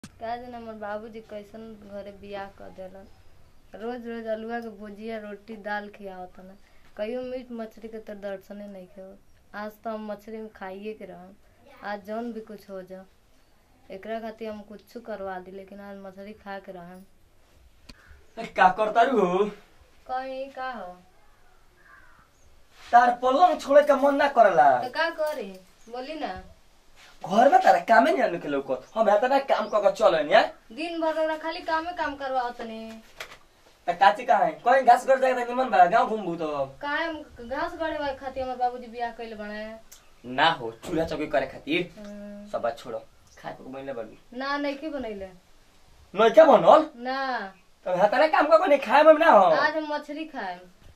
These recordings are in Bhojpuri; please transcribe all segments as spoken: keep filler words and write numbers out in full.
का दिन हमर बाबूजी कैसन घरे बियाह कर देलन। रोज रोज अलुआ के भुजिया रोटी दाल खियावत न। कहियो मीट मछली के तो दर्शने नहीं खेव। आज तो हम मछली में खाइए के रहम। आज जौन भी कुछ हो जा एकरा खातिर हम कुछ करवा दी, लेकिन आज मछली खा के रहम। का करतारू हो? कहीं का हो तार पलंग छोड़े का मन ना करला तो का करे बोली ना। घर में तारा कामे नहीं निकले को हम हेतना काम क के चलन या दिन भर ओकरा खाली कामे काम करवावत ने। त काची का है कोई घास गड़ जाए त निमन बा गांव घूमबू तो काहे घास गड़े वाले खातिर हमर बाबूजी बियाह कइले बने ना हो। चूल्हा चौकी करे खातिर हम्म। सब बात छोड़ो। खाए को बनले बड़ी ना नहीं की बनैले नहीं क्या बनल ना। तो हेतना काम क के नहीं खाए में ना हो। आज हम मछली खाए।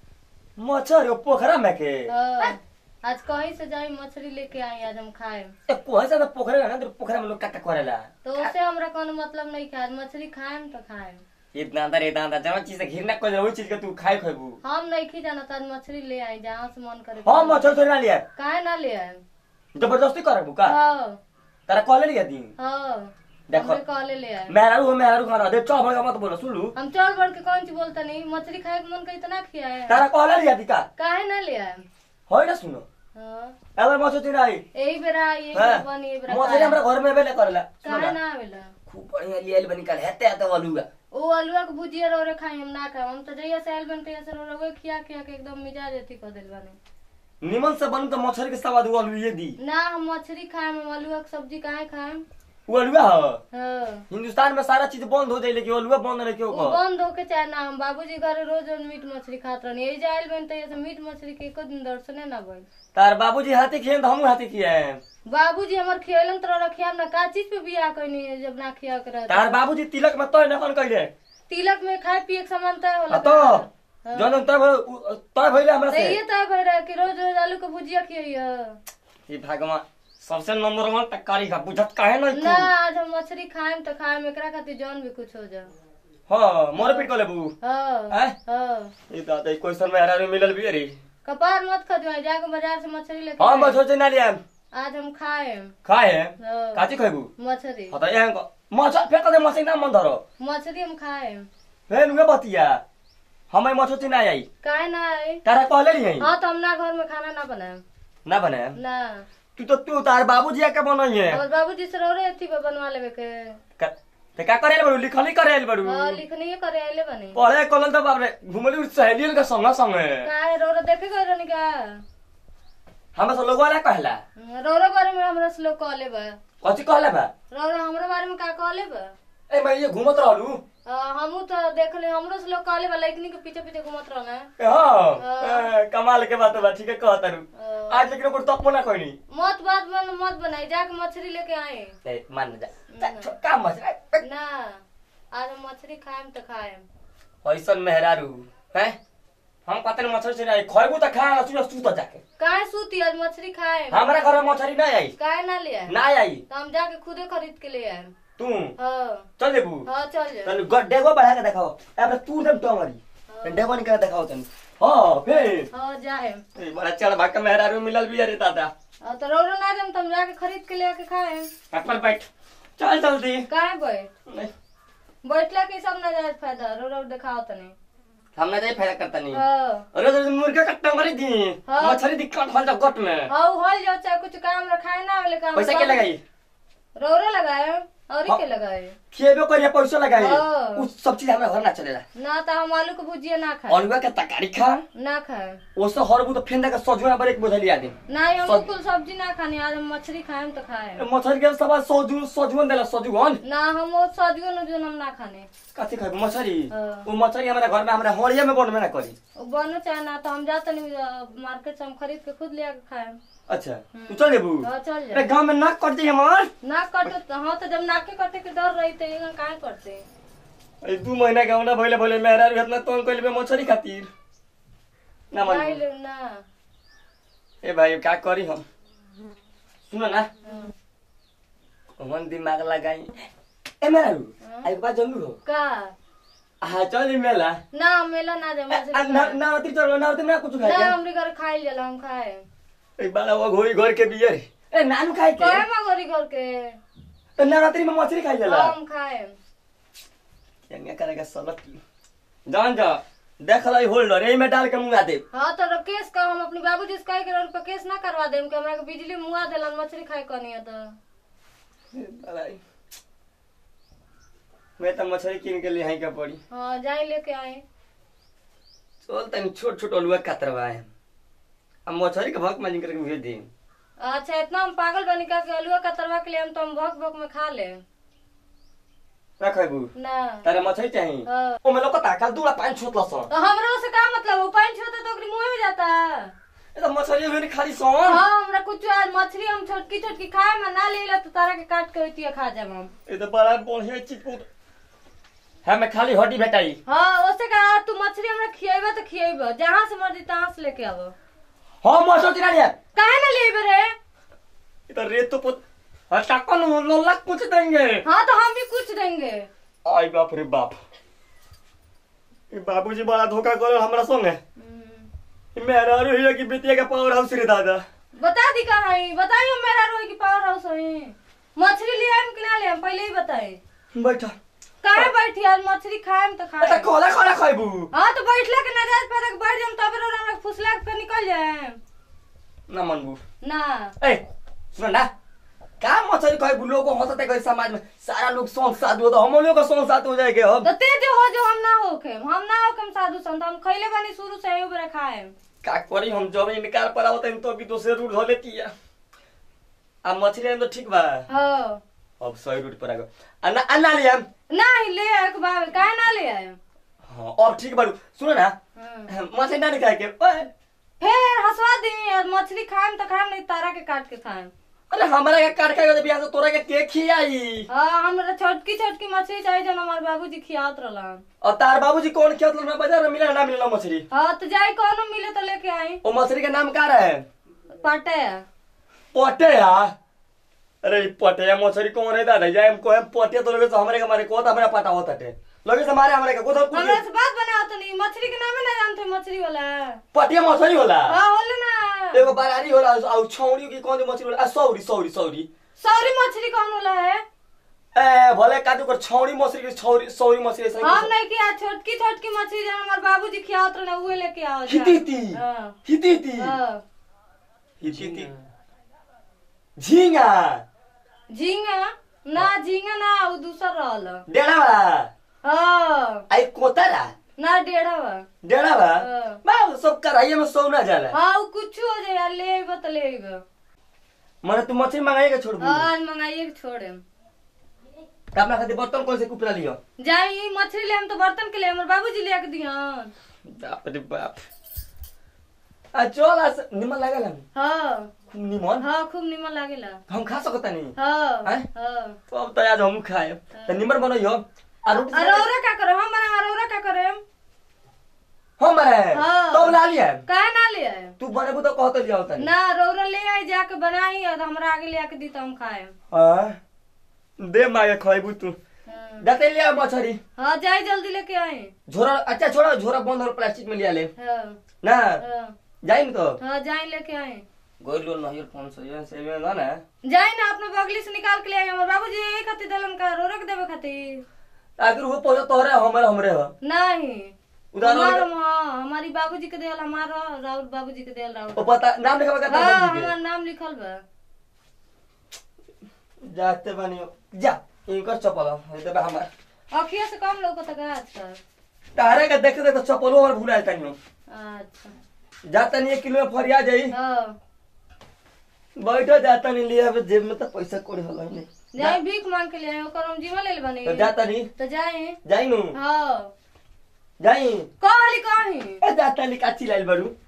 मछर यो पोखरा में के हाँ, आज कहीं से जाई मछली लेके आई, आज हम खाए। ए कोहे से तो पोखरा ना तो पोखरा में लोग का का करेला तो उससे हमरा कोनो मतलब नहीं खाए। मछली खाएम तो खाएम। इतना अंदर इतना अंदर जब चीज से घिरना कोई वही चीज के तू खाए खइबू। हम नहीं खी जाना आज मछली ले आई जहाँ से मन करे। हां मछर थोड़ी ना लिया काहे ना ले आए जबरदस्ती करबू का? हाँ तारा कॉल लिया दी हाँ देखो। हमरे कहले ले आए। मेहरारू मेहरारू खाना दे चौ भर मत बोलो सुन लू। हम चल बढ़ के कौन चीज बोलता नहीं। मछली खाए के मन करी तो ना खियाए। तारा कॉल लिया दी का? काहे ना ले आए। होय ना सुनो हाँ एबर मछर तीन आई यही बेरा यही हाँ। बनी यही बेरा मछली हमरा घर में बेले करला काहे ना आवेला। खूब बढ़िया लियल बनी काल हेते हेते वालूगा ओ अलुआ के भुजिया रोरे खाई हम ना खाए। हम तो जइया से आइल बनते से रोरे खिया खिया के एकदम मिजाज एथी कर देल बानी। निमन से बनू तो मछली के स्वाद वालू ये दी ना हम मछली खाए हम अलुआ के सब्जी काहे खाए। वालूगा हो। हाँ हिंदुस्तान में सारा चीज बंद हो जाए लेकिन वालूगा बंद नहीं क्यों वो को? बंद होके चाहे ना। हम बाबूजी घरे रोज रोज मीट मछली खात रहनी। यही जाइल बनते से मीट मछली के एको दिन दर्शने ना भइल। तार बाबूजी हाथी खियन तो हमहू हाथी खियाए। बाबूजी हमर खियलन तो रखिया ना का चीज पे बियाह कइनी जब ना खिया के रहत। तार बाबूजी तिलक में तो न कौन कइले तिलक में खाए पिए के सामान तय होला। आ तो जन तब तय भइले हमरा तो से ये तय भइ रहा कि रोज रोज आलू के भुजिया खियइया। ई भगवान सबसे नंबर वन तकारी का बुझत काहे नहीं ना तू? आज हम मछली खाएम तो खाएम एकरा खातिर जौन भी कुछ हो जा। हां मोर पीट को लेबू हां हैं? हां ई दादा ई क्वेश्चन में हरारे मिलल भी रे। कपार मत खदवाई जाके बाजार से मछली लेके हां आए। बस सोचे ना लिया आज हम खाएम। खाए हाँ। काची खइबू? मछली पता यहां को मछ फेक दे मछ ना मन धरो मछली हम खाएम। फेन उगे बतिया हमें मछ चिना आई काहे ना आई। तारा कहले नहीं हाँ तो हम ना घर में खाना ना बनाएम ना बने ना। तू तो तू तार बाबूजी के बनाइए और बाबूजी से रोरे अथी पे बनवा लेवे के। का ते का करेल बड़ू लिखली करेल बड़ू हाँ लिखनी है करे आइले बनी। पढ़े कलल तो बाप रे घुमली सहेलियन के संग संग काहे रोरे देखे गए रहनी का। हमरा से लोग वाला कहला रोरे बारे में हमरा से लोग कहले बा। कथि कहला बा? रोरे हमरा बारे में का कहले बा। ए मैं ये घूमत रहलू हमू तो देखले हमरो से लोग कहले बा लइकनी के पीछे पीछे घुमत रहना। ए हां ए, कमाल के बात बा ठीक है कहतारू हाँ। आज लेकिन ओकर तप ना कहनी मत बात बन मत बनाई जाके मछली लेके आए। ए मान जा जा, का मछ ना आज हम मछली खाएम तो खाएम। ऐसन मेहरारू हैं हम कहते मछली से नहीं खइबू त खा सुन सुत जाके काहे सूती आज मछली खाएम। हमरा घर में मछली नहीं आई काहे ना ले आए। ना आई तो हम जाके खुदे खरीद के ले आएम। तू हाँ चल जेबू हाँ चल जा। तन गड्ढे को बढ़ा के दिखाओ अब तू दम टंगरी डेगो निकाल दिखाओ तन हां फिर हाँ जाएम। ए बड़ा चढ़ भाग के मेहरारू मिलल भी अरे दादा हाँ तो रोरो ना देम तुम जाके खरीद के ले आके खाएम। पर बैठ चल जल्दी काहे बैठ बैठला के सब ना जाए फायदा। रोरो दिखाओ तने हम ना जाए फायदा करता नहीं। हाँ अरे तो मुर्गा का टंगरी दी हाँ। मछली दिक्कत हल जा गट में हाँ हल जाओ चाहे कुछ काम रखाए ना वाले काम। पैसा के लगाई रोरो लगाए और हाँ। के लगाए खेबे करिए पैसा लगाई हाँ। उस सब चीज हमरा घर ना चलेला। ना तो हम आलू के भुजिया ना खाए अलुआ के तरकारी खा ना खाए। ओसे हरबू तो फेंदा के सजुना बरेक बुझली आदमी ना हम सब- कुल सब्जी ना खानी। आज हम मछली खाएम तो खाए। मछली के सब सजु सजुन देला सजुन ना हम वो सजगो न जो हम ना खाने। कथि खाबू मछली हाँ। वो मछली हमरा घर में हमरा होड़िया में बनबे ना करी। वो बनो चाहे ना तो हम जाते नहीं मार्केट से हम खरीद के खुद ले आके खाएम। अच्छा तू चल जेबू हाँ चल अरे जा। गांव में नाक कट जाई हमार नाक काटे तो हाँ तो जब नाक के कटे के डर रही तो ये काहे करते। ए दू महीना के हमरा भइले भइले मेहरा इतना तोन कइले मछली खातिर ना मन खाइले ना। ए भाई का करी हम सुनो ना हाँ। मन दिमाग लगाई ए मेहरारू हाँ। आई बात जल्लू हो का आ चल मेला ना मेला ना जा आ, ना ना अति चल ना अति ना कुछ खाए ना क्या हमरे घर खाई ले हम खाए। एक बार वो घोड़ी घर के बियर ए नानू खाए के कहे मा गरी घर के तो नवरात्रि में मछली खाई जाला हम खाए यंगे करेगा सलत जान जा देख लाई होल्डर यही में डाल के मुंगा दे। हाँ तो केस का हम अपने बाबूजी से कह के उन पर केस ना करवा देम कि हमरा के बिजली मुआ देलन मछली खाए कनी है तो मैं तो मछली किन के लिए यहीं का पड़ी। हाँ जाए लेके आए चल तनी छोट छोट अलुआ कातरवा है अब मछली के भक में करके भेज दे। अच्छा इतना हम पागल बनी का के अलुआ कतरवा के लिए हम तो हम भक भक में खा ले ना खाइबू ना तारे मछली चाहिए। हाँ। ओ मैं लोग ताकल दूला पानी छोटला सा तो हमरो से का मतलब वो पानी छोड़ता तो ओकरी मुंह में जाता। ए तो मछली में खाली सोन हाँ हमरा कुछ आज मछली हम छोटकी छोटकी खाए में ना लेला तो तारा के काट के होती खा जाब हम। ए तो बड़ा बढ़िया चीज पुत है मैं खाली हड्डी भेटाई। हाँ उससे कहा तू मछली हमरा खियाइबा तो खियाइबा जहां से मर्जी तहां से लेके आबो। हां मछली तिरा लिया काहे ना लेबे रे ए तो रेत तो पुत हटाकन लोला कुछ देंगे। हाँ तो हम भी कुछ देंगे। आई बाप रे बाप ये बाबूजी बड़ा धोखा करे हमरा संगे। मेरा रोहिया की बिटिया का पावर हाउस रे दादा बता दी कहाँ है बताइए मेरा रोही की पावर हाउस है मछली ले आए कि ना ले आए पहले ही बताए। बैठा काहे बैठी आज मछली खाए तो खाए अच्छा खोला खोला खाइबू। हाँ तो बैठला के नजायज पैदा के बैठ जाम तब रो हमरा फुसला के निकल जाए ना मनबू ना। ए सुन ना का मछली खाइबू लोग हंसते गए समाज में सारा लोग संग साधु हो तो हम लोग का संग साधु हो जाएंगे अब तो ते जो हो जो हम ना होके हम ना होके साधु संत हम खइले बानी शुरू से ही बरे खाए का करी हम जब निकाल पर आवत तो भी दूसरे रूट धो लेती है। अब मछली तो ठीक बा हां अब सही रूट पर आ गए अन्ना अन्ना ले हम नहीं ले आए के बाबे काहे ना ले आए। हां अब ठीक बारू सुनो ना मछली ना खाए के ओए फिर हंसवा दी और मछली खाएम तो खाएम नहीं तारा के काट के खाएम। अरे हमारा के काट के बियाह से तोरा के के खियाई। हां हमरा छोटकी छोटकी मछली चाहिए जन हमार बाबूजी खियावत रहलन। और तार बाबूजी कौन खियावत रहलन बाजार में मिला ना मिला मछली। हां तो जाई कोनो मिले तो लेके आई। ओ मछली का नाम का रहे पटे पटेया। अरे पटेया मछली कौन है दादा जाए हमको हम पटेया तो लगे हमारे हमारे को तो हमारा पता होता है लगे हमारे हमारे का कोथा पूछ हमरा से बात बनाओ तो नहीं मछली के नाम ना जानते मछली वाला पटेया मछली होला। हां होला ना एगो बरारी होला और छौड़ी की कौन मछली होला सौरी सौरी सौरी सौरी मछली कौन होला है ए भले काटू कर छौड़ी मछली की छौरी सौरी मछली ऐसा हम नहीं किया छोटकी छोटकी मछली जन हमार बाबूजी खियावत रहले उहे लेके आओ। हितीती हां हितीती हां हितीती झींगा झींगा ना झींगा ना वो दूसरा रहल डेढ़ा वाला हां आई कोतरा ना डेढ़ा बा डेढ़ा बा बा सब कराइए में सौ ना जाला। हां वो कुछ हो जाए ले आइबो तो ले आइबो माने तू मछली मंगाई के छोड़ दू आज मंगाइए के छोड़े अपना खातिर बर्तन कौन से कुपला लियो जाई मछली ले हम तो बर्तन के लिए हमर बाबूजी ले के दिहन। बाप रे बाप आ चल आ निमन लागल हम। हां खूब निमन हां खूब निमन लागेला हम खा सकता नहीं। हां हैं? हां तो अब तो आज हम खाए त निमन बनइयो आ रोटी अरे औरा का करे हम बना औरा का करे हम बने हाँ। तो ला लिया काहे ना ले आए तू बनेबू तो कहत लिया होता ना रौरा ले आई जाके बनाई और हमरा आगे ले आके दी तो हम खाए। हां दे मागे खइबू तू जाते लिया मछली। हां जाई जल्दी लेके आए झोरा अच्छा छोड़ा झोरा बंद और प्लास्टिक में लिया ले हां ना हां जाई तो हां जाई लेके आए गोइलो नहीं फोन से ये से में ना जाई ना अपने बगली से निकाल के ले आई हमर बाबूजी यही खातिर दलन का रोरा के देबे खातिर आखिर वो पौधा तोहरे हमरे हमरे हो नहीं उधर हमार हां हमारी बाबूजी के देल हमारा राहुल बाबूजी के देल राहुल ओ पता नाम लिखा का हां बाबूजी हमार नाम लिखल बा जाते बनी जा इनकर चप्पल है देबे हमार अखिया से कम लोग तक अच्छा तारे के देख दे तो चप्पलो हमर भुला जाता नहीं। अच्छा जाता नहीं एक किलो में फरिया जाई हां बैठो जाता नहीं लिया जेब में तो पैसा कोड़ी होला नहीं जाई भीख मांग के ले आए ओकर हम जीवा ले बनी तो जाता नहीं तो जाए जाई नु हां जाई कहली कहीं ए जाता नहीं काची लाइल बरू